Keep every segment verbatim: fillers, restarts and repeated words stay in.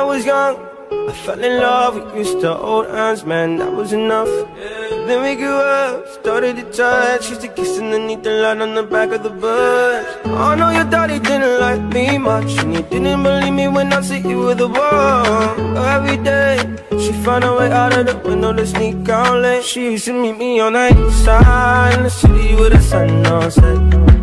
was young, I fell in love, we used to hold hands, man, that was enough. Then we grew up, started to touch, used to kiss underneath the light on the back of the bus. I know your daddy didn't like me much, and you didn't believe me when I said you were the one. Every day, she found a way out of the window to sneak out late. She used to meet me on the east side, in the city with the sun on set.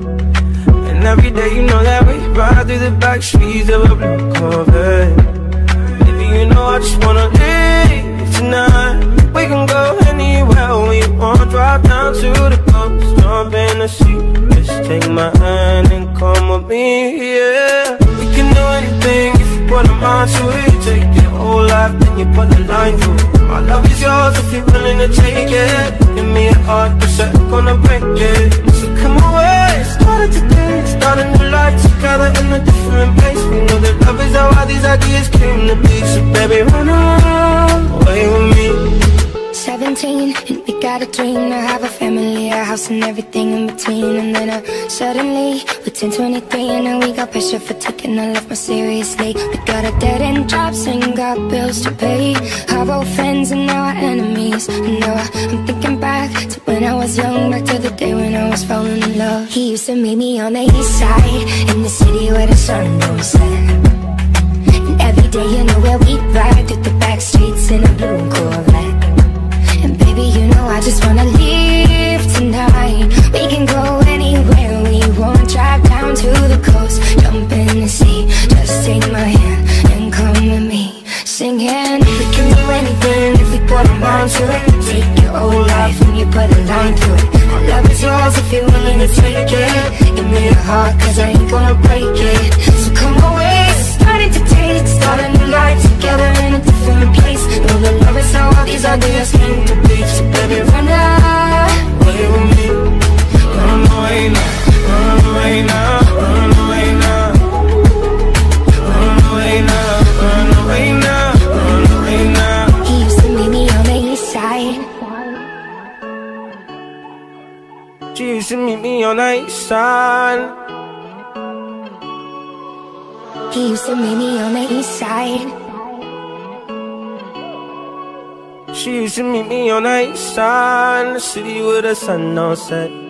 And every day, you know that we ride through the back streets of a blue Corvette. Baby, you know I just wanna leave tonight. We can go anywhere we want, drive down to the coast, jump in the sea. Just take my hand and come with me, yeah. We can do anything if you put a mind to it. Take your whole life, then you put a line through it. My love is yours if you're willing to take it. Give me a heart, cause I'm gonna break it. So come away, started today, start a new life together in a different place. We know that love is how all these ideas came to be. So baby, run away with me. Seventeen, and we got a dream to have a family, a house and everything in between. And then uh, suddenly, we're ten twenty-three, and now we got pressure for taking our life more seriously. We got a dead-end jobs and got bills to pay. Our old friends and now our enemies. And now I, I'm thinking back to when I was young, back to the day when I was falling in love. He used to meet me on the east side, in the city where the sun don't set. And every day, you know where we ride through the back streets in a blue Corvette. And baby, you know I just wanna leave tonight. We can go anywhere we want, drive down to the coast, jump in the sea. Just take my hand and come with me, singing. We can do anything if we put our mind to it. Take your whole life and you put a line through it. My love is yours if you're willing to take it. Give me a heart, cause I ain't gonna break it. So come away, starting to taste, start a new life together in a different place. Know that love is how all these ideas came to be. So baby, run away with me. Run away now, run away now, run away now. Run away now, run away now, run away now. He used to meet me on the east side. She used to meet me on the east side. He used to meet me on the east side. She used to meet me on the east side, in the city with the sun on set.